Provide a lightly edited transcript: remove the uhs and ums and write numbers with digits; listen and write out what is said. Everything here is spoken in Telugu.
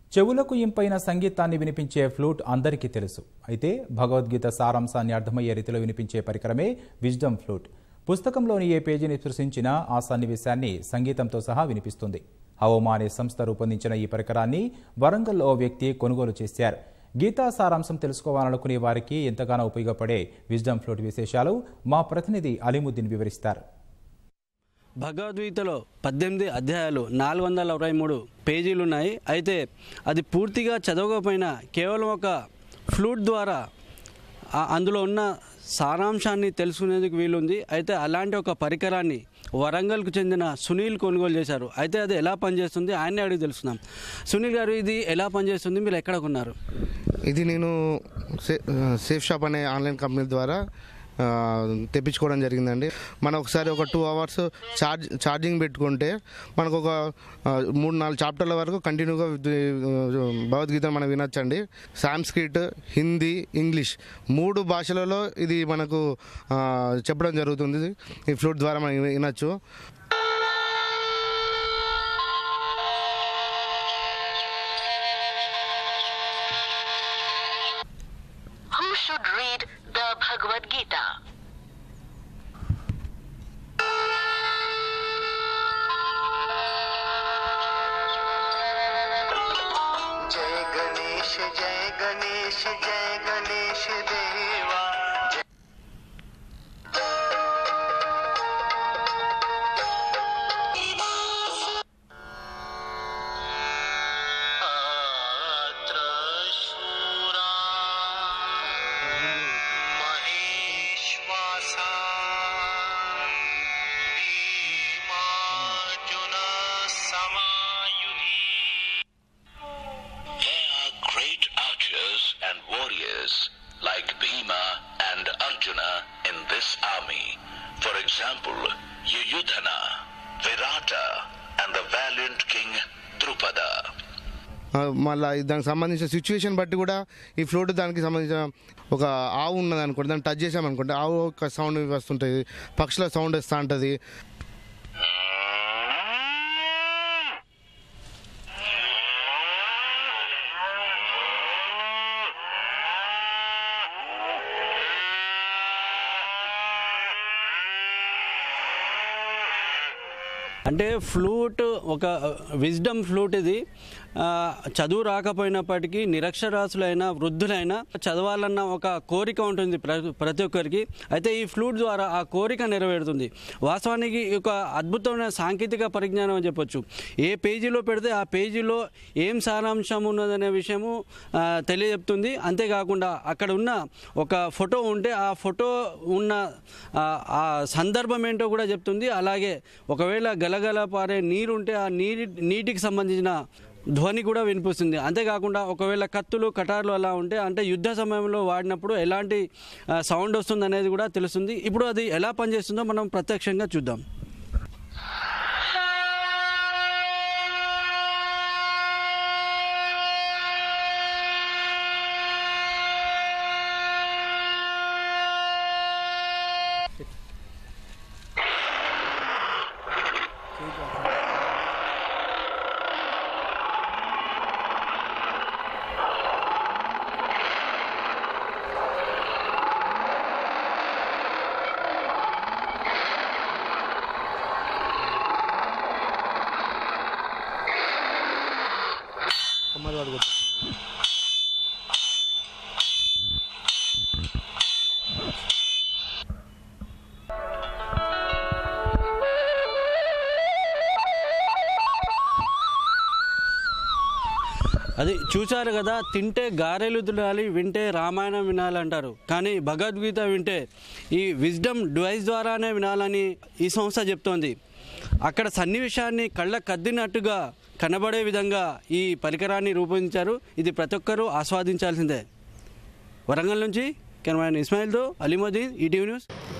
చెవులకు ఇంపైన సంగీతాన్ని వినిపించే ఫ్లూట్ అందరికీ తెలుసు. అయితే భగవద్గీత సారాంశాన్ని అర్థమయ్యే రీతిలో వినిపించే పరికరమే విజ్డమ్ ఫ్లూట్. పుస్తకంలోని ఏ పేజీని స్పృశించినా ఆ సన్నివేశాన్ని సంగీతంతో సహా వినిపిస్తుంది. హవోమా అనే సంస్థ రూపొందించిన ఈ పరికరాన్ని వరంగల్లో ఓ వ్యక్తి కొనుగోలు చేశారు. గీతా సారాంశం తెలుసుకోవాలనుకునే వారికి ఎంతగానో ఉపయోగపడే విజ్డమ్ ఫ్లూట్ విశేషాలు మా ప్రతినిధి అలీముద్దీన్ వివరిస్తారు. భగవద్గీతలో 18 అధ్యాయాలు 423 పేజీలు ఉన్నాయి. అయితే అది పూర్తిగా చదవకపోయినా కేవలం ఒక ఫ్లూట్ ద్వారా అందులో ఉన్న సారాంశాన్ని తెలుసుకునేందుకు వీలుంది. అయితే అలాంటి ఒక పరికరాన్ని వరంగల్కు చెందిన సునీల్ కొనుగోలు చేశారు. అయితే అది ఎలా పనిచేస్తుంది ఆయన్ని అడిగి తెలుసుకుందాం. సునీల్ గారు, ఇది ఎలా పనిచేస్తుంది, మీరు ఎక్కడ కొన్నారు? ఇది నేను సేఫ్ షాప్ అనే ఆన్లైన్ కంపెనీ ద్వారా తెప్పించుకోవడం జరిగిందండి. మనం ఒకసారి ఒక 2 hours ఛార్జింగ్ పెట్టుకుంటే మనకు ఒక 3-4 చాప్టర్ల వరకు కంటిన్యూగా భగవద్గీత మనం వినొచ్చండి. సాంస్క్రిట్, హిందీ, ఇంగ్లీష్ 3 భాషలలో ఇది మనకు చెప్పడం జరుగుతుంది. ఈ ఫ్లూట్ ద్వారా మనం వినొచ్చు. Who should read the Bhagavad Gita? Jai Ganesh, Jai Ganesh, Jai Ganesh Deva. Like Bhima and Arjuna in this army. For example, Yuyudhana, Virata and the valiant king Drupada. మళ్ళీ దానికి సంబంధించిన సిచ్యువేషన్ బట్టి కూడా ఈ ఫ్లూట్ దానికి సంబంధించిన ఒక ఆవు ఉన్నది అనుకోండి, దాన్ని టచ్ చేసామనుకోండి ఆవు ఒక సౌండ్ వస్తుంటుంది, పక్షుల సౌండ్ వస్తూ ఉంటుంది. అంటే ఫ్లూట్ ఒక విజ్డమ్ ఫ్లూట్. ఇది చదువు రాకపోయినప్పటికీ నిరక్షరాస్యులైన వృద్ధులైనా చదవాలన్న ఒక కోరిక ఉంటుంది ప్రతి ఒక్కరికి. అయితే ఈ ఫ్లూట్ ద్వారా ఆ కోరిక నెరవేరుతుంది. వాస్తవానికి ఒక అద్భుతమైన సాంకేతిక పరిజ్ఞానం అని చెప్పొచ్చు. ఏ పేజీలో పెడితే ఆ పేజీలో ఏం సారాంశం ఉన్నదనే విషయము తెలియజెప్తుంది. అంతేకాకుండా అక్కడ ఉన్న ఒక ఫోటో ఉంటే ఆ ఫోటో ఉన్న ఆ సందర్భం ఏంటో కూడా చెప్తుంది. అలాగే ఒకవేళ గలగల పారే నీరు ఉంటే ఆ నీటికి సంబంధించిన ధ్వని కూడా వినిపిస్తుంది. అంతేకాకుండా ఒకవేళ కత్తులు కటార్లు అలా ఉంటే అంటే యుద్ధ సమయంలో వాడినప్పుడు ఎలాంటి సౌండ్ వస్తుంది అనేది కూడా తెలుస్తుంది. ఇప్పుడు అది ఎలా పనిచేస్తుందో మనం ప్రత్యక్షంగా చూద్దాం. అది చూశారు కదా, తింటే గారెలు తినాలి, వింటే రామాయణం వినాలంటారు. కానీ భగవద్గీత వింటే ఈ విజ్డమ్ డివైస్ ద్వారానే వినాలని ఈ సంస్థ చెప్తోంది. అక్కడ సన్నివేశాన్ని కళ్ళకు కద్దినట్టుగా కనబడే విధంగా ఈ పరికరాన్ని రూపొందించారు. ఇది ప్రతి ఒక్కరూ ఆస్వాదించాల్సిందే. వరంగల్ నుంచి కెమెరామెన్ ఇస్మాయిల్తో అలీముద్దీన్, ఈటీవీ న్యూస్.